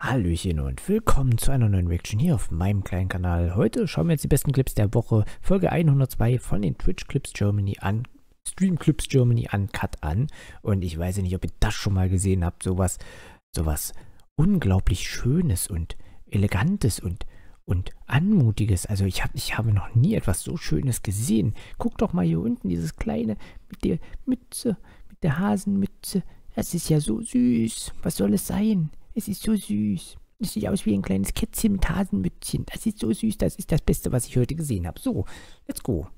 Hallöchen und willkommen zu einer neuen Reaction hier auf meinem kleinen Kanal. Heute schauen wir jetzt die besten Clips der Woche, Folge 102 von den Twitch Clips Germany an, Stream Clips Germany Uncut an. Und ich weiß ja nicht, ob ihr das schon mal gesehen habt, sowas unglaublich Schönes und Elegantes und Anmutiges. Also ich habe noch nie etwas so Schönes gesehen. Guck doch mal hier unten, dieses kleine mit der Mütze, mit der Hasenmütze. Das ist ja so süß. Was soll es sein? Es ist so süß. Es sieht aus wie ein kleines Kätzchen mit Hasenmützchen. Das ist so süß. Das ist das Beste, was ich heute gesehen habe. So, let's go.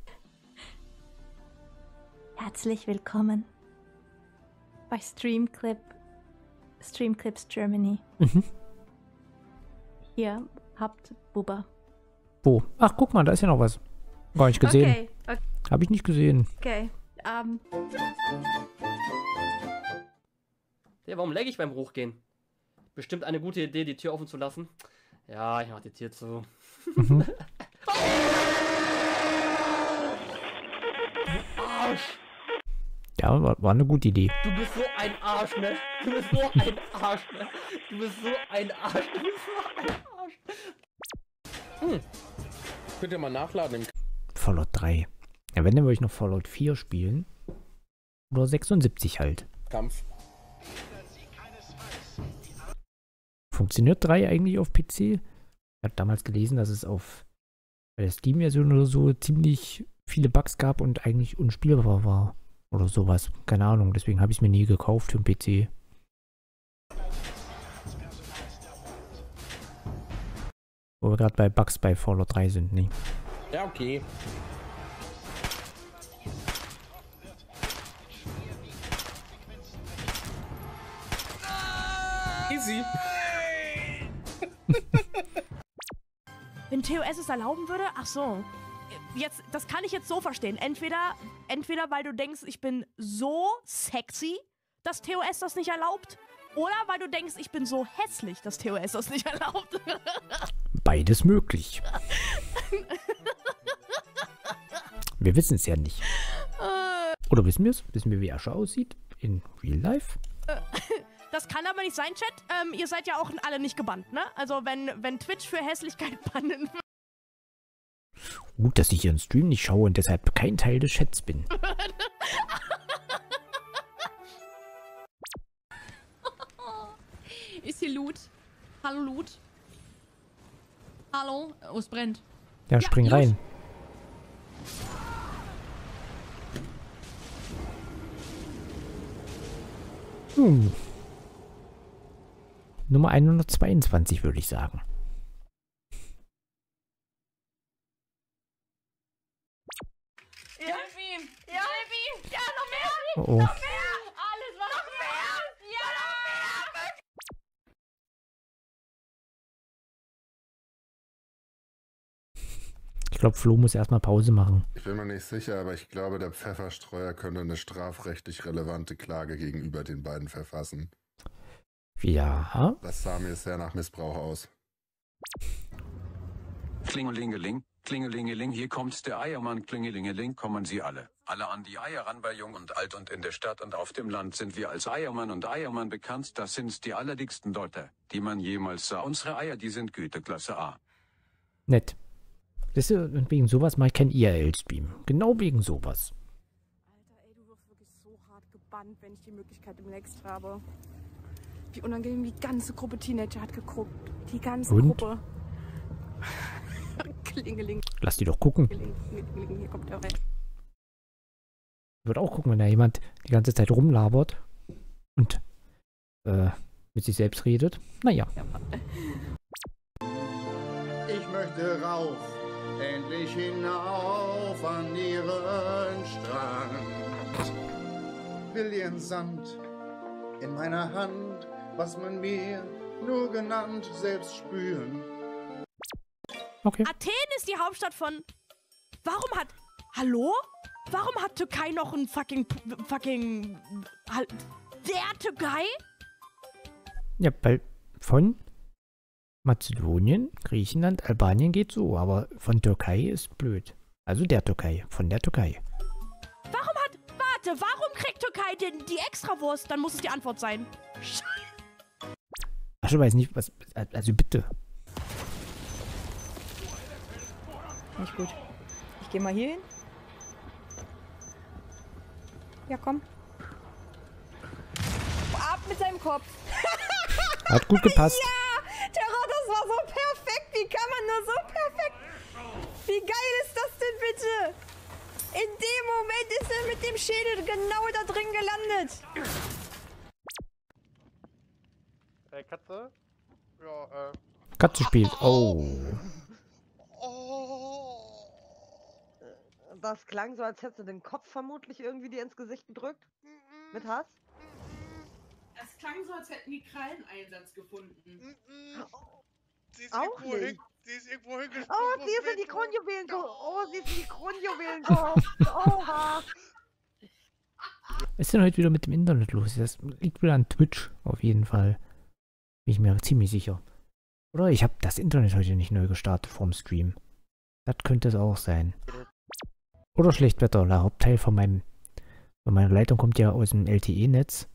Herzlich willkommen bei Stream Clips Germany. Hier habt Buba. Wo? Ach, guck mal, da ist ja noch was. Gar nicht gesehen. Okay. Habe ich nicht gesehen. Okay. Ja, warum lagge ich beim Hochgehen? Bestimmt eine gute Idee, die Tür offen zu lassen. Ja, ich mach die Tür zu. Arsch! Ja, war eine gute Idee. Du bist so ein Arsch, ne? Du bist so ein Arsch, ne? Du bist so ein Arsch. Du bist so ein Arsch. Könnt ihr mal nachladen im Fallout 3. Ja, wenn, dann würde ich noch Fallout 4 spielen. Oder 76 halt. Kampf. Funktioniert 3 eigentlich auf PC? Ich habe damals gelesen, dass es auf bei der Steam-Version oder so ziemlich viele Bugs gab und eigentlich unspielbar war. Oder sowas. Keine Ahnung, deswegen habe ich es mir nie gekauft für den PC. Wo wir gerade bei Bugs bei Fallout 3 sind, ne? Ja, okay. Easy. Wenn TOS es erlauben würde? Ach so. Jetzt, das kann ich jetzt so verstehen. Entweder weil du denkst, ich bin so sexy, dass TOS das nicht erlaubt, oder weil du denkst, ich bin so hässlich, dass TOS das nicht erlaubt. Beides möglich. Wir wissen es ja nicht. Oder wissen wir es? Wissen wir, wie Asche aussieht? In Real Life? Das kann aber nicht sein, Chat. Ihr seid ja auch alle nicht gebannt, ne? Also wenn Twitch für Hässlichkeit bannen würde. Gut, dass ich Ihren Stream nicht schaue und deshalb kein Teil des Chats bin. Ist hier Loot? Hallo Loot? Hallo? Oh, es brennt. Ja, spring Loot. rein. Nummer 122 würde ich sagen. Ja, Baby! Ja, Baby! Ja, noch mehr! Oh oh. Noch mehr! Alles was noch mehr! Ja, noch mehr! Ich glaube, Flo muss erstmal Pause machen. Ich bin mir nicht sicher, aber ich glaube, der Pfefferstreuer könnte eine strafrechtlich relevante Klage gegenüber den beiden verfassen. Ja. Das sah mir sehr nach Missbrauch aus. Klingelingeling, Klingelingeling, hier kommt der Eiermann, Klingelingeling, kommen Sie alle. Alle an die Eier ran, bei Jung und Alt und in der Stadt und auf dem Land sind wir als Eiermann und Eiermann bekannt, das sind die allerdicksten Leute, die man jemals sah. Unsere Eier, die sind Güteklasse A. Nett. Siehst du, und wegen sowas mache ich kein IRL-Stream. Genau wegen sowas. Alter, ey, du wirst wirklich so hart gebannt, wenn ich die Möglichkeit im Next habe. Wie unangenehm, die ganze Gruppe Teenager hat geguckt. Die ganze Gruppe. Klingeling. Lass die doch gucken. Klingeling, hier kommt der rein. Ich würde auch gucken, wenn da jemand die ganze Zeit rumlabert und mit sich selbst redet. Naja. Ich möchte rauf, endlich hinauf an ihren Strand. Will ihren Sand in meiner Hand, was man mir nur genannt, selbst spüren. Okay. Athen ist die Hauptstadt von... Hallo? Warum hat Türkei noch ein der Türkei? Ja, weil von Mazedonien, Griechenland, Albanien geht so, aber von Türkei ist blöd. Also der Türkei, von der Türkei. Warum kriegt Türkei denn die Extrawurst? Dann muss es die Antwort sein. Ich weiß nicht, was. Also bitte. Nicht gut. Ich gehe mal hier hin. Ja, komm. Ab mit seinem Kopf. Hat gut gepasst. Ja! Terror, das war so perfekt. Wie kann man nur so perfekt? Wie geil ist das denn bitte? In dem Moment ist er mit dem Schädel genau da drin gelandet. Katze? Ja, Katze spielt. Oh. Das klang so, als hättest du den Kopf vermutlich irgendwie dir ins Gesicht gedrückt. Mit Hass? Es klang so, als hätten die Krallen Einsatz gefunden. Sie ist Auch irgendwo nicht. Sie ist irgendwo hingesprungen. Oh, sie ist in die Kronjuwelen sie ist in die Kronjuwelen Oha. Was ist denn heute wieder mit dem Internet los? Das liegt wieder an Twitch, auf jeden Fall. Bin ich mir ziemlich sicher. Oder ich habe das Internet heute nicht neu gestartet vorm Stream. Das könnte es auch sein. Oder Schlechtwetter. Der Hauptteil von meiner Leitung kommt ja aus dem LTE-Netz.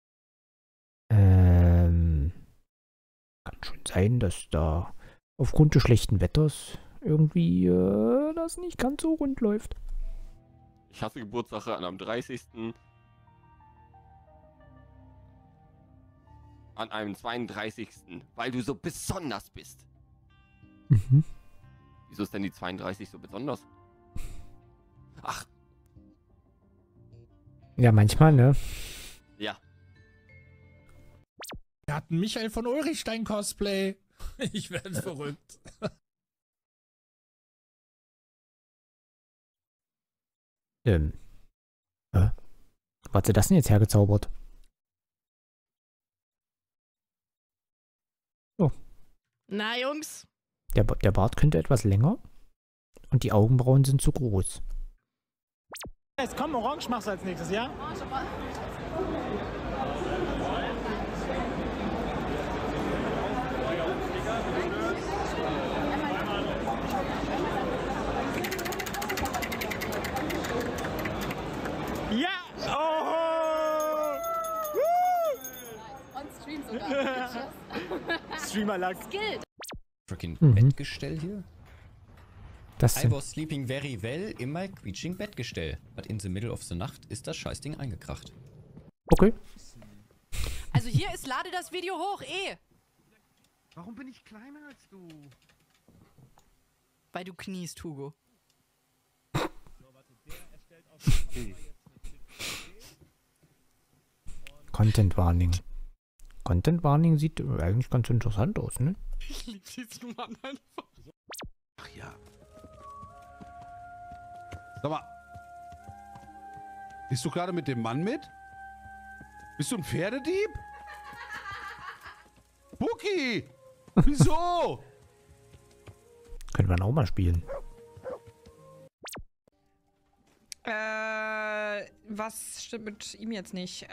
Kann schon sein, dass da aufgrund des schlechten Wetters irgendwie das nicht ganz so rund läuft. Ich hasse Geburtstage an am 30. An einem 32. Weil du so besonders bist. Mhm. Wieso ist denn die 32 so besonders? Ach. Ja, manchmal, ne? Ja. Wir hatten Michael von Ulrichstein Cosplay. Ich werde verrückt. Wo hat sie das denn jetzt hergezaubert? Oh. Na, Jungs. Der Bart könnte etwas länger und die Augenbrauen sind zu groß. Jetzt komm, Orange machst du als nächstes, ja? Ja! Oh! On Stream sogar. Streamer-Lack. Skilled. Freaking Mhm. Bettgestell hier? Das I sind- was sleeping very well in my quietsching Bettgestell. But in the middle of the Nacht ist das Scheißding eingekracht. Okay. Also hier ist lade das Video hoch, Warum bin ich kleiner als du? Weil du kniest, Hugo. Content Warning. Content Warning sieht eigentlich ganz interessant aus, ne? Ich lieb diesen Mann einfach. Ach ja. Sag mal. Bist du gerade mit dem Mann mit? Bist du ein Pferdedieb? Buki! Wieso? Könnte man auch mal spielen. Was stimmt mit ihm jetzt nicht?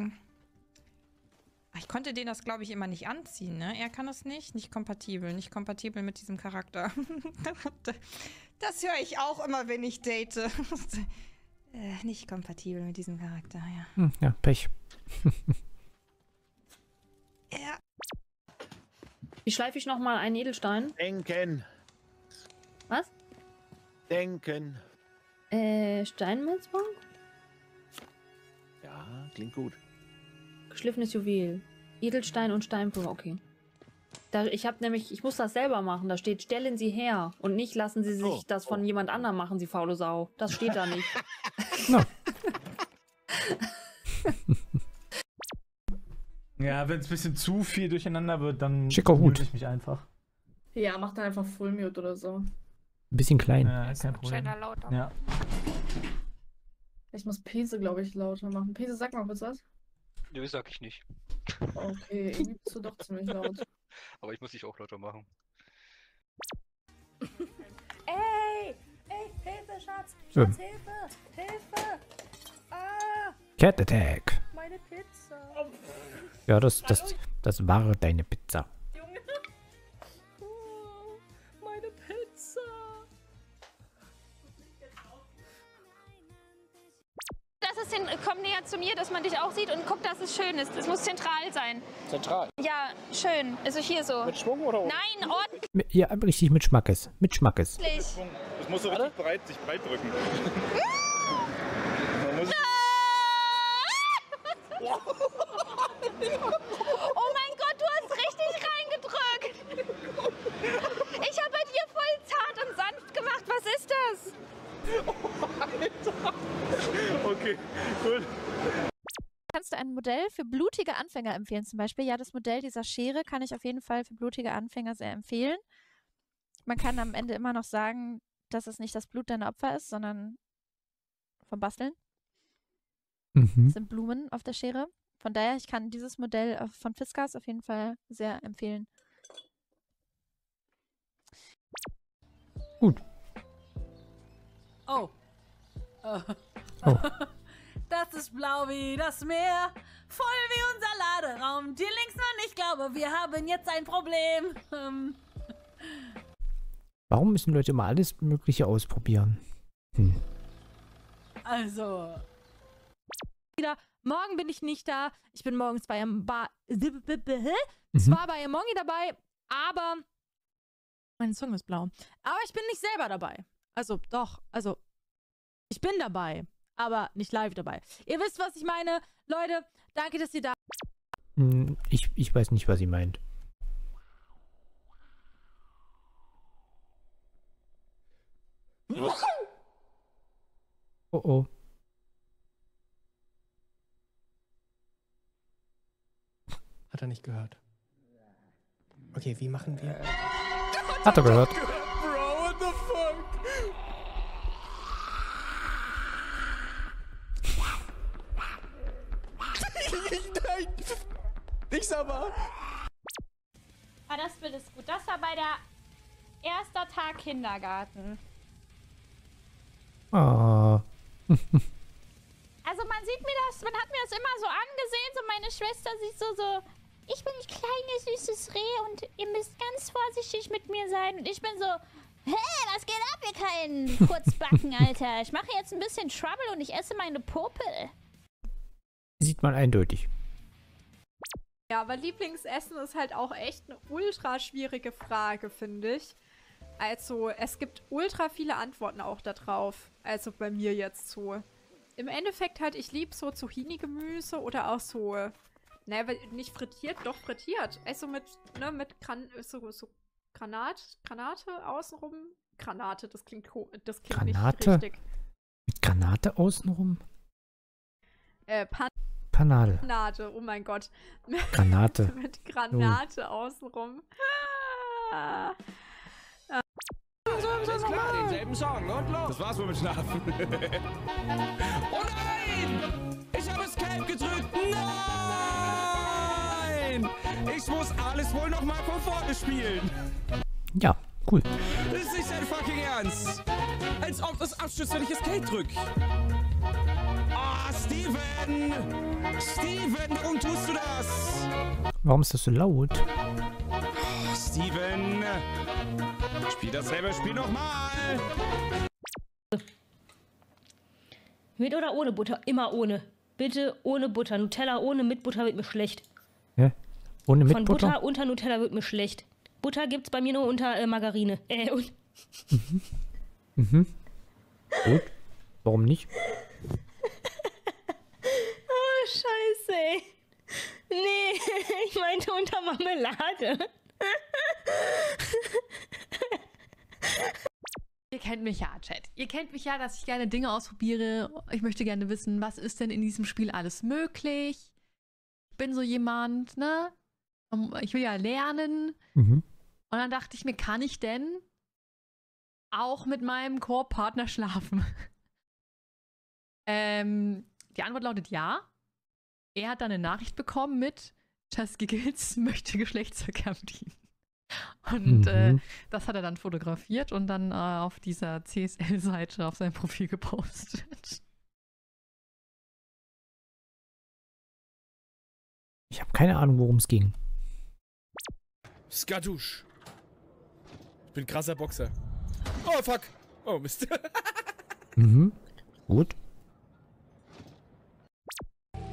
Ich konnte den das, glaube ich, immer nicht anziehen, ne? Er kann das nicht. Nicht kompatibel. Nicht kompatibel mit diesem Charakter. Das höre ich auch immer, wenn ich date. Nicht kompatibel mit diesem Charakter, ja. Ja, Pech. Ja. Wie schleife ich nochmal einen Edelstein? Denken. Was? Denken. Steinmetzbank? Ja, klingt gut. Geschliffenes Juwel. Edelstein und Steinpulver, okay. Ich muss das selber machen. Da steht, stellen Sie her. Und nicht lassen Sie sich das von jemand anderem machen, Sie faule Sau. Das steht da nicht. No. Ja, wenn es ein bisschen zu viel durcheinander wird, dann Schicker Hut. mute ich mich einfach. Ja, mach dann einfach Full Mute oder so. Ein bisschen klein. Ja, kein Problem. Lauter. Ja. Ich muss Pese, glaube ich, lauter machen. Pese, sag mal kurz was. Nö, sag ich nicht. Okay, irgendwie bist du doch ziemlich laut. Aber ich muss dich auch lauter machen. Ey! Ey, Hilfe, Schatz! Ja. Schatz, Hilfe! Hilfe! Ah! Cat Attack. Meine Pizza! Ja, das war deine Pizza. Junge! Oh, meine Pizza! Lass es den näher zu mir, dass man dich auch sieht und guck, dass es schön ist. Es muss zentral sein. Zentral? Ja, schön. Also hier so. Mit Schwung oder oben? Nein, ordentlich. Ja, richtig mit Schmackes. Mit Schmackes. Es muss so richtig sich breit drücken. Man muss Oh mein Gott, du hast richtig reingedrückt. Ich habe bei dir voll zart und sanft gemacht. Was ist das? Alter. Okay, cool. Kannst du ein Modell für blutige Anfänger empfehlen? Zum Beispiel, ja, das Modell dieser Schere kann ich auf jeden Fall für blutige Anfänger sehr empfehlen. Man kann am Ende immer noch sagen, dass es nicht das Blut deiner Opfer ist, sondern vom Basteln. Es sind Blumen auf der Schere. Von daher, ich kann dieses Modell von Fiskars auf jeden Fall sehr empfehlen. Gut. Oh. Oh. Das ist blau wie das Meer, voll wie unser Laderaum. Dir links noch nicht, glaube, wir haben jetzt ein Problem. Warum müssen Leute immer alles Mögliche ausprobieren? Also. Wieder, morgen bin ich nicht da. Ich bin morgens bei zwar bei Mongi dabei, aber meine Zunge ist blau. Aber ich bin nicht selber dabei. Also doch, also ich bin dabei, aber nicht live dabei. Ihr wisst, was ich meine. Leute, danke, dass ihr da Ich weiß nicht, was sie meint. Oh oh. Hat er nicht gehört. Okay, wie machen wir? Hat er gehört. Bro, what the fuck? Nein! Nicht aber! Ah, das Bild ist gut. Das war bei der erster Tag Kindergarten. Ah. Also man sieht mir das, man hat mir das immer so angesehen, so meine Schwester sieht so, ich bin ein kleines, süßes Reh und ihr müsst ganz vorsichtig mit mir sein. Und ich bin so, hey, was geht ab, ihr kleinen Kurzbacken, Alter? Ich mache jetzt ein bisschen Trouble und ich esse meine Popel. Sieht man eindeutig. Ja, aber Lieblingsessen ist halt auch echt eine ultra schwierige Frage, finde ich. Also, es gibt ultra viele Antworten auch da drauf. Also bei mir jetzt so. Im Endeffekt halt, ich liebe so Zucchini-Gemüse oder auch so, ne, nicht frittiert, doch frittiert. Also mit Granate außenrum. Granate, das klingt Granate? nicht richtig. Mit Granate außenrum? Panade. Granate, oh mein Gott. Granate. Mit Granate außenrum. Alles klar, denselben Song und los. Das war's wohl mit Schlafen. Oh nein! Ich habe Escape gedrückt. Nein! Ich muss alles wohl noch mal von vorne spielen. Ja, cool. Das ist nicht dein fucking Ernst. Als ob das abstürzt, wenn ich Escape drück. Ah, Steven! Steven, warum tust du das? Warum ist das so laut? Oh, Steven! Spiel dasselbe Spiel nochmal! Mit oder ohne Butter? Immer ohne. Bitte ohne Butter. Nutella ohne, mit Butter wird mir schlecht. Hä? Ohne mit Von Butter? Butter unter Nutella wird mir schlecht. Butter gibt's bei mir nur unter Margarine. Gut. Warum nicht? Oh, scheiße, ey. Nee, ich meinte unter Marmelade. Ihr kennt mich ja, Chat. Ihr kennt mich ja, dass ich gerne Dinge ausprobiere. Ich möchte gerne wissen, was ist denn in diesem Spiel alles möglich. Ich bin so jemand, ne? Ich will ja lernen. Und dann dachte ich mir, kann ich denn auch mit meinem Koop-Partner schlafen? Die Antwort lautet ja. Er hat dann eine Nachricht bekommen mit Chesky Kills möchte Geschlechtsverkehr bedienen. Und das hat er dann fotografiert und dann auf dieser CSL-Seite auf sein Profil gepostet. Ich habe keine Ahnung, worum es ging. Skadouche. Ich bin krasser Boxer. Oh, fuck. Oh, Mist. Gut.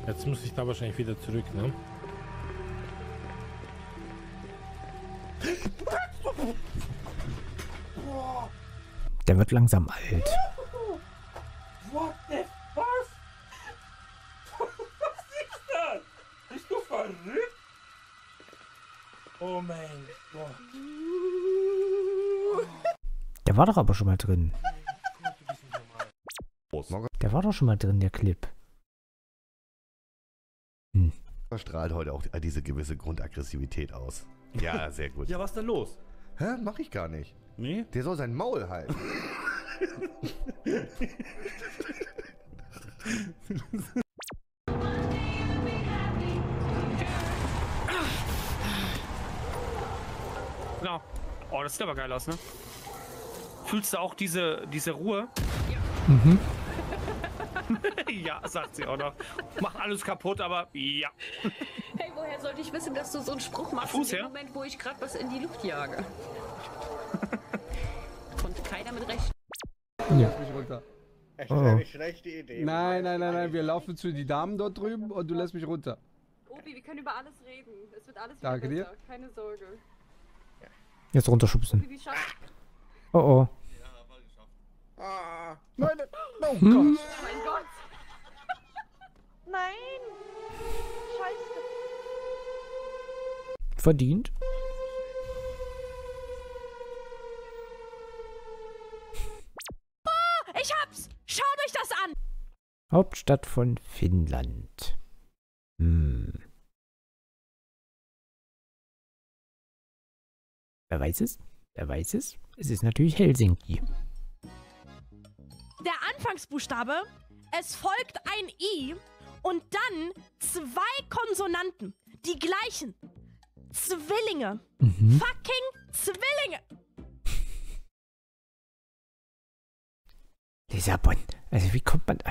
Jetzt muss ich da wahrscheinlich wieder zurück, ne? Der wird langsam alt. What the fuck? Was ist das? Bist du verrückt? Oh mein Gott. Der war doch aber schon mal drin. Der war doch schon mal drin, der Clip. Strahlt heute auch diese gewisse Grundaggressivität aus. Ja, sehr gut. Ja, was ist denn los? Hä? Mach ich gar nicht. Nee? Der soll sein Maul halten. Genau. Oh, das sieht aber geil aus, ne? Fühlst du auch diese Ruhe? Mhm. Ja, sagt sie auch noch. Macht alles kaputt, aber ja. Hey, woher sollte ich wissen, dass du so einen Spruch machst Fuß, in dem ja? Moment, wo ich gerade was in die Luft jage? Konnte keiner mit recht. Lass mich runter. Echt Oh. eine schlechte Idee. Nein, nein, nein, nein, wir laufen zu die Damen dort drüben und du lässt mich runter. Obi, wir können über alles reden. Es wird alles Danke wieder dir. besser. Keine Sorge. Jetzt runterschubsen. Obi, wie schaffst Oh oh. Ah, nein, oh Hm? Gott. Oh mein Gott. Nein. Scheiße. Verdient. Oh, ich hab's! Schaut euch das an! Hauptstadt von Finnland. Wer weiß es? Wer weiß es? Es ist natürlich Helsinki. Der Anfangsbuchstabe, es folgt ein I und dann 2 Konsonanten. Die gleichen. Zwillinge. Mhm. Fucking Zwillinge. Lissabon. Also wie kommt man...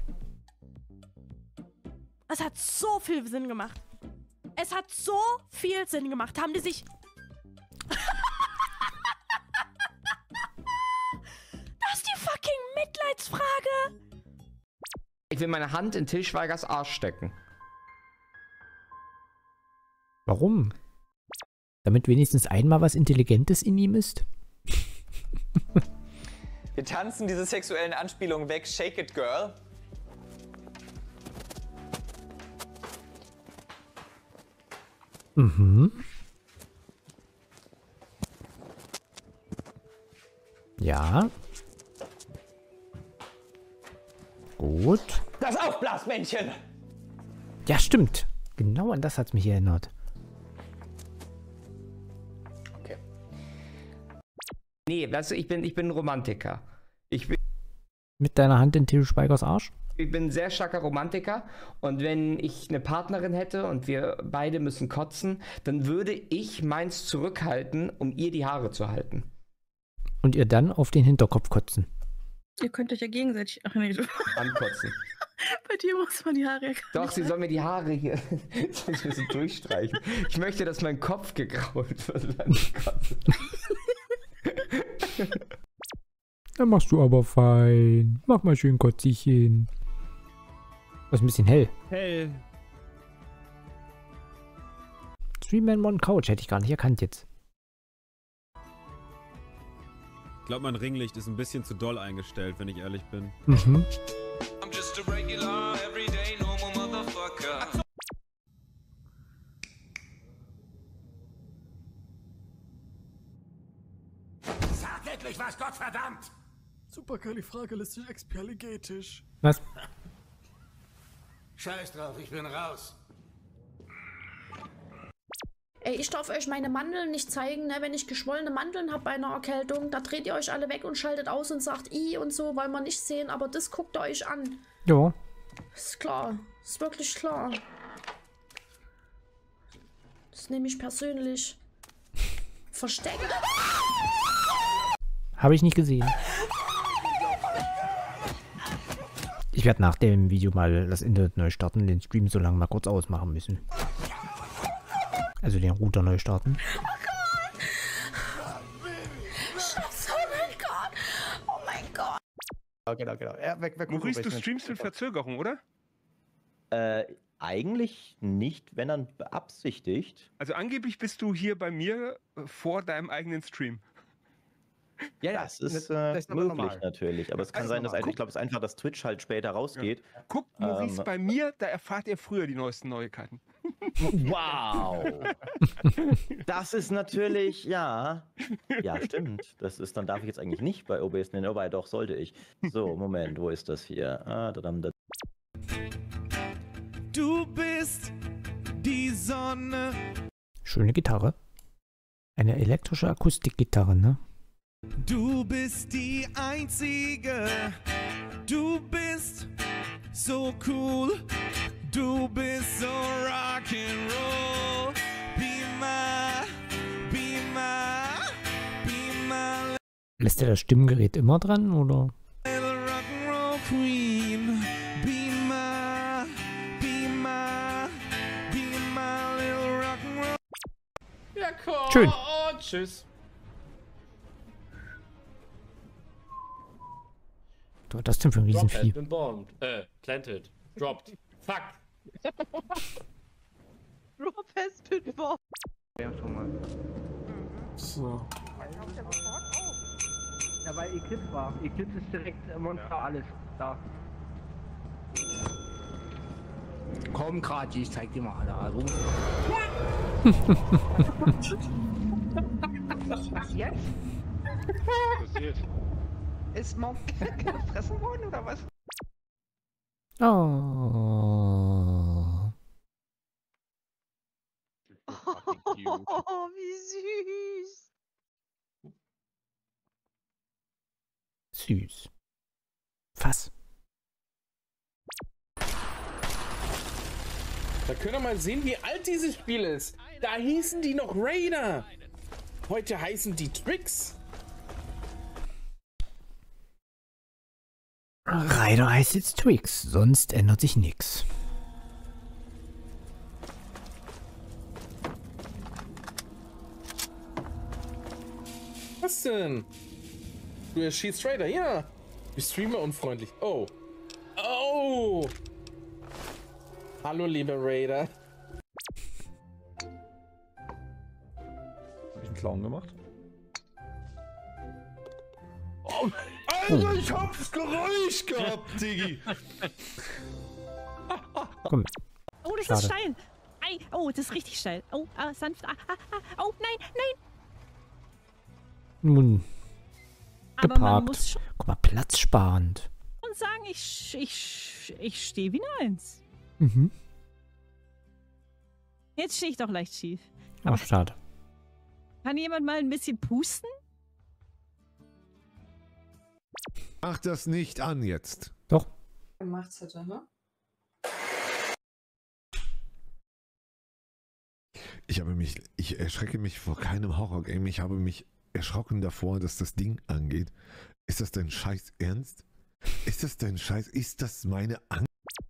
Es hat so viel Sinn gemacht. Es hat so viel Sinn gemacht. Haben die sich... Das ist die fucking Mitleidsfrage. Ich will meine Hand in Til Schweigers Arsch stecken. Warum? Damit wenigstens einmal was Intelligentes in ihm ist? Wir tanzen diese sexuellen Anspielungen weg. Shake it, girl. Mhm. Ja. Gut. Das Aufblasmännchen! Ja, stimmt. Genau an das hat's mich erinnert. Okay. Nee, weißt du, ich bin ein Romantiker. Mit deiner Hand in Til Schweigers Arsch? Ich bin ein sehr starker Romantiker und wenn ich eine Partnerin hätte und wir beide müssen kotzen, dann würde ich meins zurückhalten, um ihr die Haare zu halten. Und ihr dann auf den Hinterkopf kotzen. Ihr könnt euch ja gegenseitig... Ach nee, Ankotzen. bei dir muss man die Haare ja gar Doch, sie soll mir die Haare hier so ein bisschen durchstreichen. Ich möchte, dass mein Kopf gegrault wird. Wenn ich kotze. Dann machst du aber fein. Mach mal schön Kotzchen. Das ist ein bisschen hell. Hell. Streamman on Couch hätte ich gar nicht erkannt jetzt. Ich glaube, mein Ringlicht ist ein bisschen zu doll eingestellt, wenn ich ehrlich bin. Mhm. I'm just a regular, everyday, normal motherfucker. Sag endlich was, Gottverdammt! Superkalifragilistikexpialigetisch. Was? Scheiß drauf, ich bin raus. Ey, ich darf euch meine Mandeln nicht zeigen, ne? Wenn ich geschwollene Mandeln habe bei einer Erkältung, da dreht ihr euch alle weg und schaltet aus und sagt I und so, wollen wir nicht sehen, aber das guckt ihr euch an. Ja. Ist klar. Ist wirklich klar. Das nehme ich persönlich. Verstecken. Habe ich nicht gesehen. Ich werde nach dem Video mal das Internet neu starten, den Stream so lange mal kurz ausmachen müssen. Also den Router neu starten. Scheiße, oh mein Gott. Oh mein Gott. Genau. Ja, weg. Maurice, du streamst mit Verzögerung, oder? Eigentlich nicht, wenn dann beabsichtigt. Also angeblich bist du hier bei mir vor deinem eigenen Stream. Ja, das ist aber möglich normal. natürlich. Aber es kann sein, dass ich glaube, es ist einfach, dass Twitch halt später rausgeht. Ja. Guckt, Maurice, bei mir, da erfahrt ihr früher die neuesten Neuigkeiten. Wow! Das ist natürlich, ja. Ja, stimmt. Das ist, dann darf ich jetzt eigentlich nicht bei OBS nennen, aber doch, sollte ich. So, Moment, wo ist das hier? Du bist die Sonne. Schöne Gitarre. Eine elektrische Akustikgitarre, ne? Du bist die Einzige. Du bist so cool. Du bist so rock'n'roll. Be my Lässt er das Stimmgerät immer dran, oder? little rock'n'roll queen. Be my little rock'n'roll. Ja, cool. Schön. Oh, tschüss. Was war das denn für ein Drop has Riesenvieh? been bombed. Planted. Dropped. Fuck. Rob has been born. Ja, schon mal. So. Ja, weil Eclipse war. Eclipse ist direkt Monster alles da. Komm, Kraji, ich zeig dir mal alle. Also. Was jetzt? Was passiert? Ist Mount gefressen worden oder was? Oh. Oh, wie süß. Süß. Fass. Da könnt ihr mal sehen, wie alt dieses Spiel ist. Da hießen die noch Raider. Heute heißen die Tricks. Raider heißt jetzt Twix, sonst ändert sich nichts. Was denn? Du erschießt Raider, ja. Du Streamer unfreundlich. Oh. Oh. Hallo, liebe Raider. Hab ich einen Clown gemacht? Oh, Alter, ich hab's Geräusch gehabt, Diggi. Komm. Oh, das Schade. ist steil. Ei, oh, das ist richtig steil. Oh, sanft. Oh, nein, nein. Nun. Aber man muss Geparkt. schon Guck mal, platzsparend. sagen, ich stehe wie eine Eins. Mhm. Jetzt stehe ich doch leicht schief. Aber schade. Kann jemand mal ein bisschen pusten? Mach das nicht an jetzt. Doch. Gemacht hätte, ne? Ich erschrecke mich vor keinem Horror-Game. Ich habe mich erschrocken davor, dass das Ding angeht. Ist das dein Scheiß Ernst? Ist das dein Scheiß? Ist das meine Angst?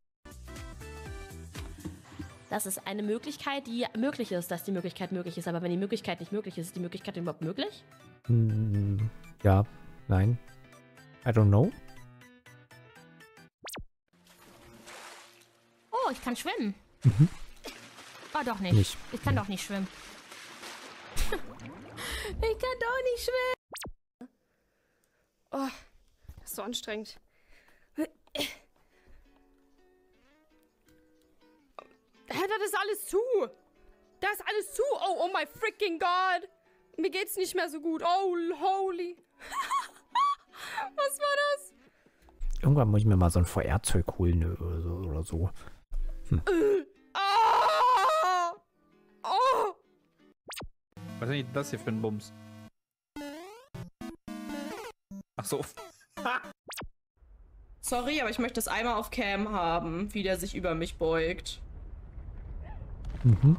Das ist eine Möglichkeit, die möglich ist, dass die Möglichkeit möglich ist. Aber wenn die Möglichkeit nicht möglich ist, ist die Möglichkeit überhaupt möglich? Ja, nein. I don't know. Oh, ich kann schwimmen. Mhm. Oh, doch nicht. Nicht. Ich kann doch nicht schwimmen. Ich kann doch nicht schwimmen. Oh, das ist so anstrengend. Hä, das ist alles zu. Das ist alles zu. Oh, oh my freaking God. Mir geht's nicht mehr so gut. Oh, holy. Was war das? Irgendwann muss ich mir mal so ein VR-Zeug holen oder so. Oh. Was ist denn das hier für ein Bums? Ach so. Sorry, aber ich möchte das einmal auf Cam haben, wie der sich über mich beugt. Mhm.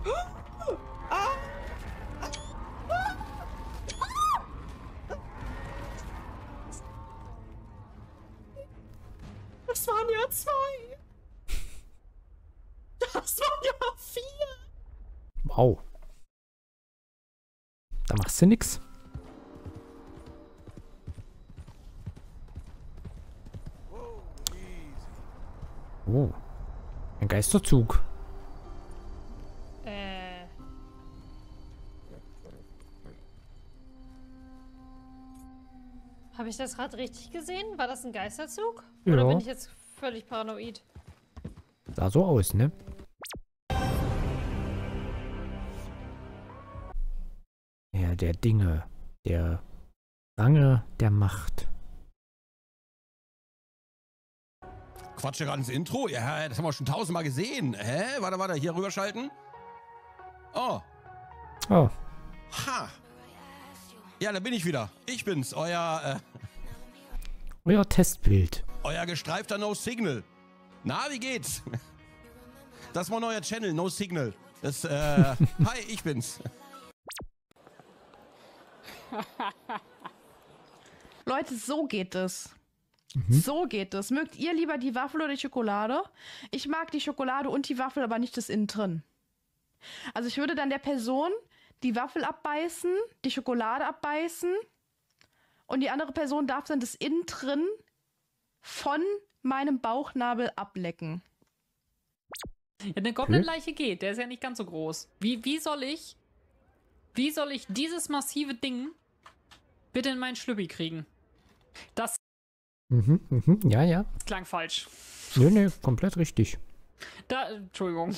Das waren ja 2. Das waren ja 4. Wow. Da machst du nix. Oh. Ein Geisterzug. Habe ich das gerade richtig gesehen? War das ein Geisterzug? Ja. Oder bin ich jetzt völlig paranoid? Sah so aus, ne? Ja, der Dinge. Der Range der Macht. Quatsch, gerade ins Intro? Ja, das haben wir schon 1000-mal gesehen. Hä? Warte, hier rüberschalten. Oh. Oh. Ha. Ja, da bin ich wieder. Ich bin's, euer Testbild. euer gestreifter No Signal. Na, wie geht's? Das ist mein neuer Channel, No Signal. Das, hi, ich bin's. Leute, so geht es. So geht es. Mögt ihr lieber die Waffel oder die Schokolade? Ich mag die Schokolade und die Waffel, aber nicht das innen drin. Also ich würde dann der Person die Waffel abbeißen, die Schokolade abbeißen und die andere Person darf dann das innen drin von meinem Bauchnabel ablecken. Ja, eine Goblin-Leiche geht, der ist ja nicht ganz so groß. Wie soll ich dieses massive Ding bitte in meinen Schlüppi kriegen? Das Ja. klang falsch. Nö, komplett richtig. Entschuldigung.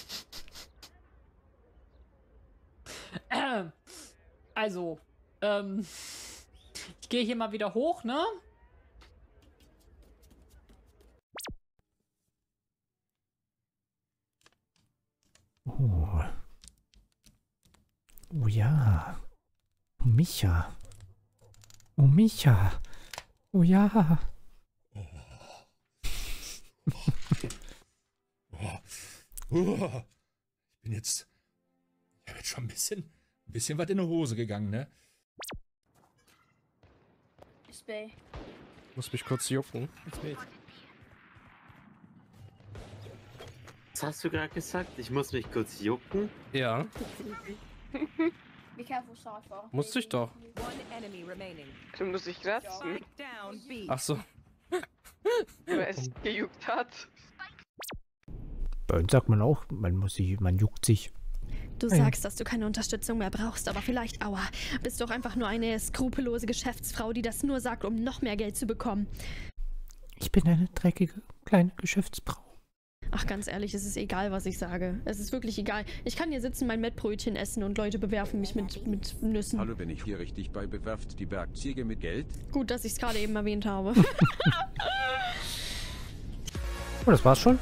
Also, ich gehe hier mal wieder hoch, ne? Oh. Oh ja. Oh Micha. Oh Micha. Oh ja. Ich bin jetzt schon ein bisschen was in die Hose gegangen, ne? Muss mich kurz jucken. Was hast du gerade gesagt? Ich muss mich kurz jucken? Ja. Be careful, Cypher. Musste ich doch. Du musst dich kratzen. Ach so. Weil es gejuckt hat. Bei uns sagt man auch, man juckt sich. Du sagst, dass du keine Unterstützung mehr brauchst, aber vielleicht, aua, bist doch einfach nur eine skrupellose Geschäftsfrau, die das nur sagt, um noch mehr Geld zu bekommen. Ich bin eine dreckige kleine Geschäftsfrau. Ach, ganz ehrlich, es ist egal, was ich sage. Es ist wirklich egal. Ich kann hier sitzen, mein Mettbrötchen essen und Leute bewerfen mich mit Nüssen. Hallo, bin ich hier richtig bei bewerft die Werkzeuge mit Geld? Gut, dass ich es gerade eben erwähnt habe. Oh, das war's schon?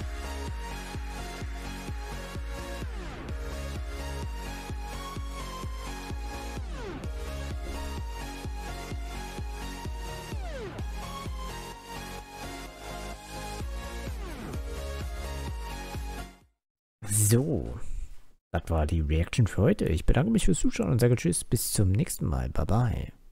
So, das war die Reaction für heute. Ich bedanke mich fürs Zuschauen und sage Tschüss, bis zum nächsten Mal. Bye bye.